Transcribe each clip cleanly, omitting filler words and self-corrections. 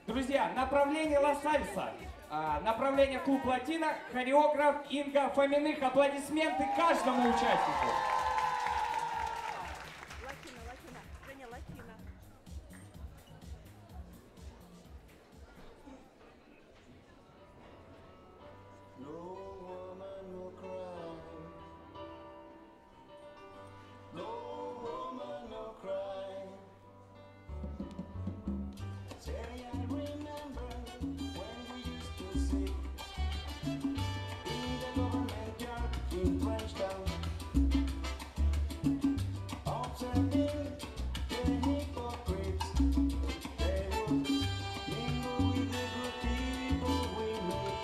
Друзья, направление Ла Сальса, направление Клуб Латино, хореограф Инга Фоминых. Аплодисменты каждому участнику. Латино, латино, Женя, латино. No woman will cry. No woman will cry. Say I remember when we used to sit in the government yard in Trenchtown, observing the hypocrites. They would mingle with the good people we meet.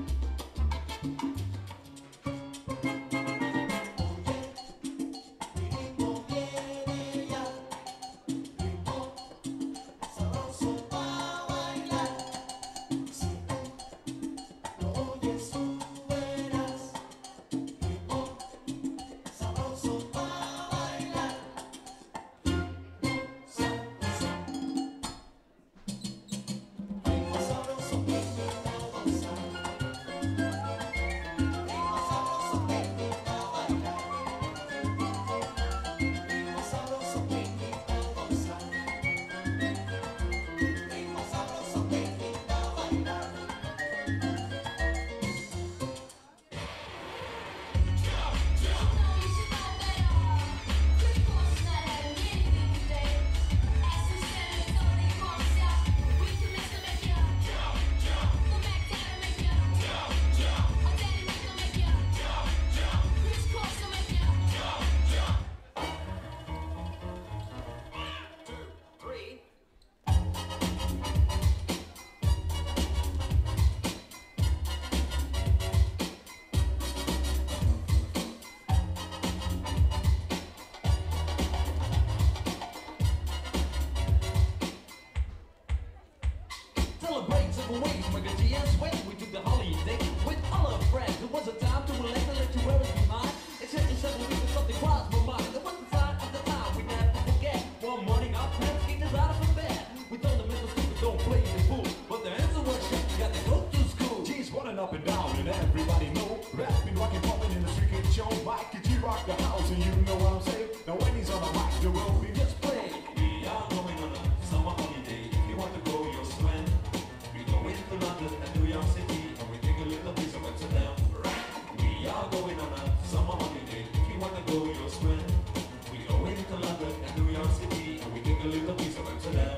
Celebrate several ways, make a GS way. We took the holiday with all our friends. It was a time to relax and let you wear us behind. It's hitting several weeks and something crossed my mind. It was the sign of the time we never forget. One morning our parents kicked us out of the bed. We told them it was stupid, don't play the fool. But the answer was shut, you got to go to school. G's running up and down and everybody know. Rap been rocking, popping in the street kid show. Mike and G rock the house and you know what I'm saying. Now when he's on the mic, the world be just play. We are going on a summer holiday. If you want to go, you'll swim. We go into London and New York City, and we take a little piece of Amsterdam. Right? We are going on a summer holiday. If you want to go, you'll swim. We go into London and New York City, and we take a little piece of Amsterdam.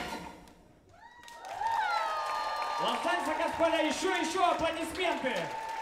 Ла Сальса, господа, еще аплодисменты.